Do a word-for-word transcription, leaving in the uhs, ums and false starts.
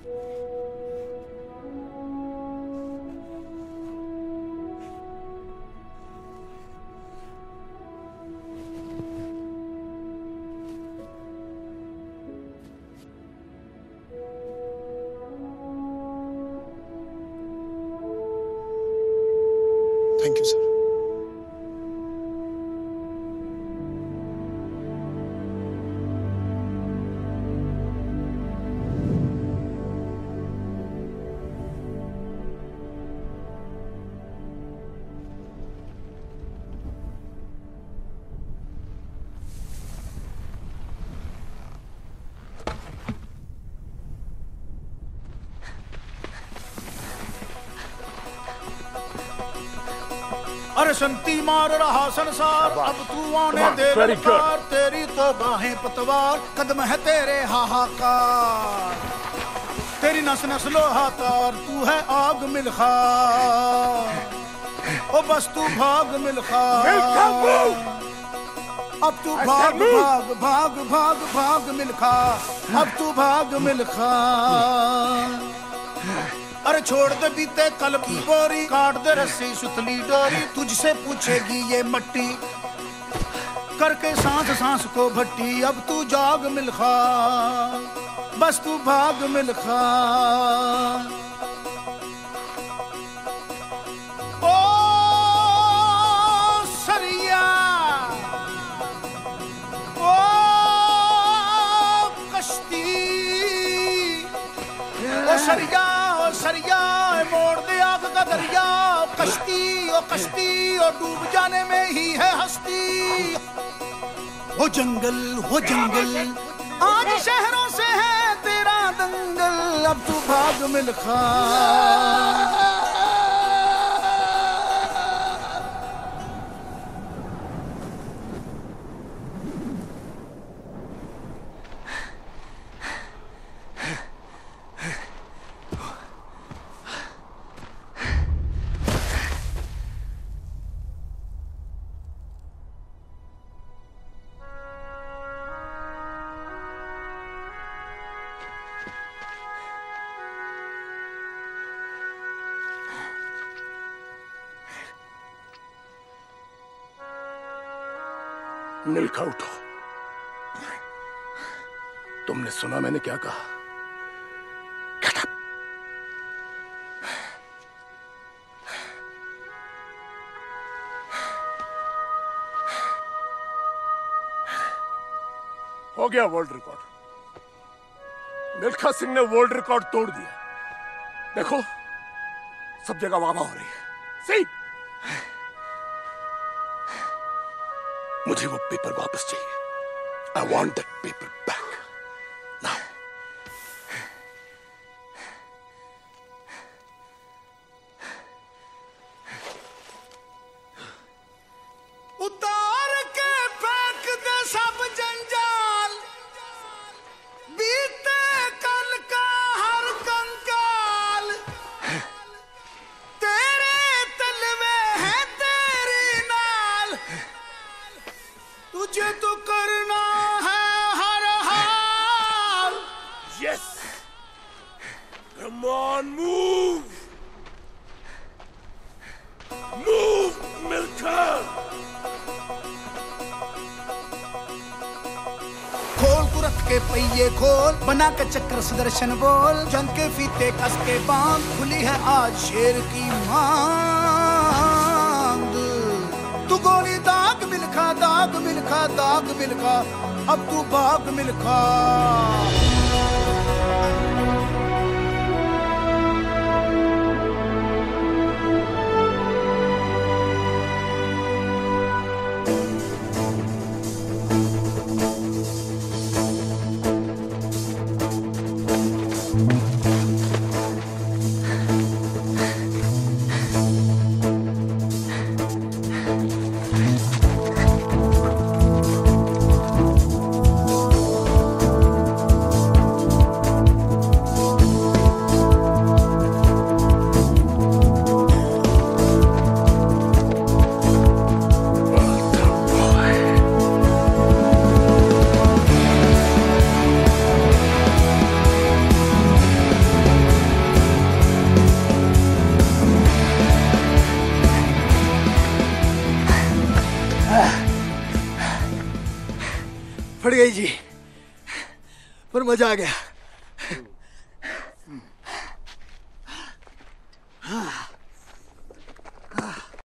Thank you sir. अरे संती मार रहा संसार, अब तू आने दे रफ्तार, तेरी तो बाहें पतवार, कदम है तेरे हाहाकार, तेरी नस नस लोहा तार, तू है आग मिल्खा, ओ बस तू भाग मिल्खा, अब तू भाग भाग भाग भाग भाग मिल्खा, अब तू भाग मिल्खा। अरे छोड़ दे बीते कल की बोरी, काट दे रस्सी सुतली डोरी, तुझसे पूछेगी ये मट्टी, करके सांस सांस को भट्टी, अब तू जाग मिल्खा, बस तू भाग मिल्खा। ओ सरिया, ओ कश्ती, ओ सरिया सरिया, मोड़ दे आग का दरिया, कश्ती ओ कश्ती, और डूब जाने में ही है हस्ती। हो जंगल हो जंगल, आज शहरों से है तेरा दंगल, अब तू भाग मिल्खा। मिल्खा उठो। तुमने सुना मैंने क्या कहा? Get up. हो गया वर्ल्ड रिकॉर्ड। मिल्खा सिंह ने वर्ल्ड रिकॉर्ड तोड़ दिया। देखो सब जगह वाह वाह हो रही है। सही, मुझे वो पेपर वापस चाहिए। I want that paper back now. उतार के फेंक दे सब जंजाल, बीते कल का हर कंकाल, तेरे तलवे हैं तेरी नाल, तुझे तो करना है हर हाल। Yes, come on, move move Milkha. खोल तुरंत के पहिए खोल, बना के चक्र सुदर्शन बोल, जंग के फीते कस के बांध, खुली है आज शेर की मांग। तू गोली दाग मिल्खा, दाग मिल्खा, दाग मिल्खा, अब तू भाग मिल्खा। फट गई जी, पर मजा आ गया। हाँ।